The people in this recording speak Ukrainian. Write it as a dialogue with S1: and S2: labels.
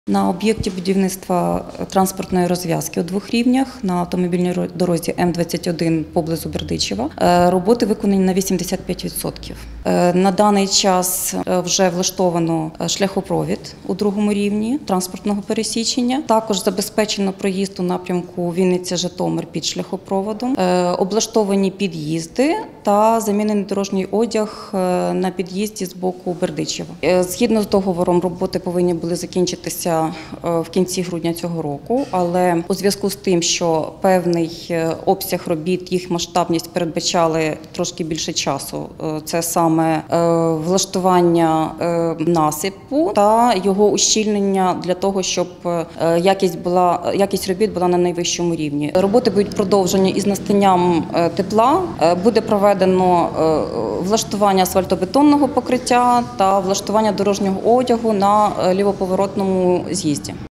S1: На об'єкті будівництва транспортної розв'язки у двох рівнях на автомобільній дорозі М-21 поблизу Бердичева роботи виконані на 85%. На даний час вже влаштовано шляхопровід у другому рівні транспортного пересічення. Також забезпечено проїзд у напрямку Вінниця-Житомир під шляхопроводом, облаштовані під'їзди та замінений дорожній одяг на під'їзді з боку Бердичева. Згідно з договором, роботи повинні були закінчитися в кінці грудня цього року, але у зв'язку з тим, що певний обсяг робіт, їх масштабність передбачали трошки більше часу. Це саме влаштування насипу та його ущільнення для того, щоб якість робіт була на найвищому рівні. Роботи будуть продовжені із настанням тепла. Буде проведено влаштування асфальтобетонного покриття та влаштування дорожнього одягу на лівоповоротному з'їзді.